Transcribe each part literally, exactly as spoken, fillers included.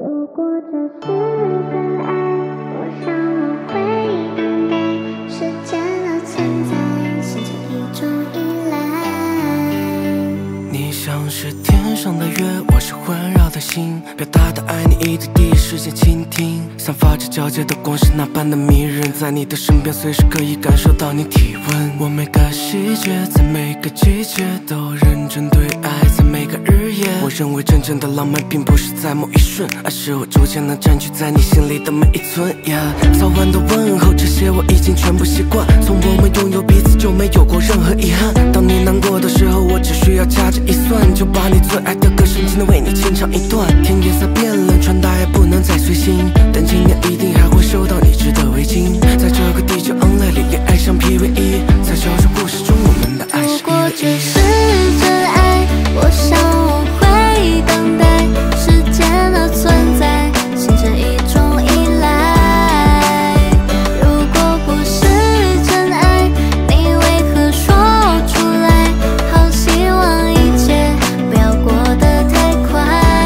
如果这是真爱，我想我会等待时间的存在，形成一种依赖。 你像是天上的月，我是环绕的星，表达的爱你一直第一时间倾听，散发着皎洁的光是那般的迷人，在你的身边随时可以感受到你体温。我每个细节，在每个季节都认真对爱，在每个日夜。我认为真正的浪漫并不是在某一瞬，而是我逐渐能占据在你心里的每一寸。Yeah， 早晚的问候，这些我已经全部习惯。从我们拥有彼此就没有过任何遗憾。当你难过的时候，我只需要掐指一算，就把你最爱的歌深情地为你清唱一段。天颜色变了，穿搭也不能再随心，但今年一定还会收到你织的围巾。在这个地球 online 里，恋爱像 P V E， 在小说故事中，我们的爱是一 v 一。 如果这是真爱，我想我会等待时间的存在，形成一种依赖。如果不是真爱，你为何说出来？好希望一切不要过得太快。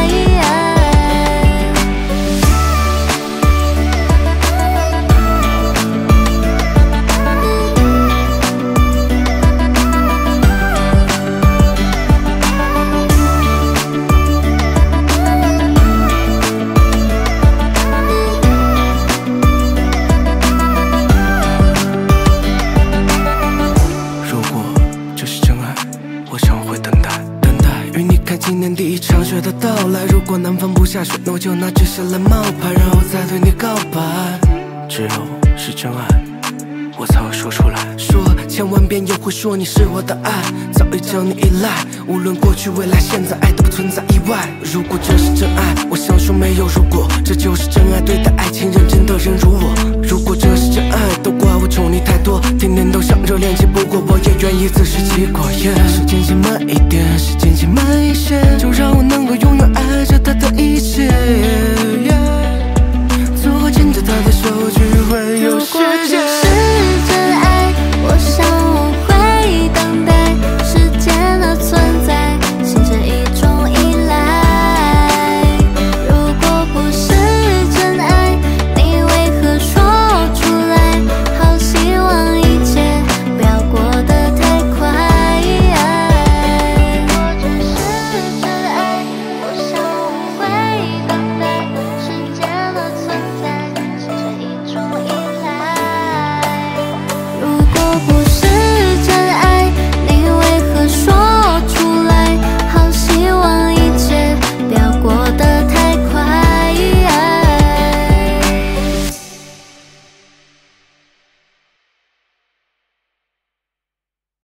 今年第一场雪的到来，如果南方不下雪，那我就拿纸下来冒牌，然后再对你告白。只有是真爱，我才会说出来。说千万遍也会说你是我的爱，早已将你依赖。无论过去、未来、现在，爱都不存在意外。如果这是真爱，我想说没有如果，这就是真爱。对待爱情认真的人如我。如果这是真爱，都怪我宠你太多，天天都想着恋情，不过我也愿意自食其果。Yeah， 时间先慢一点。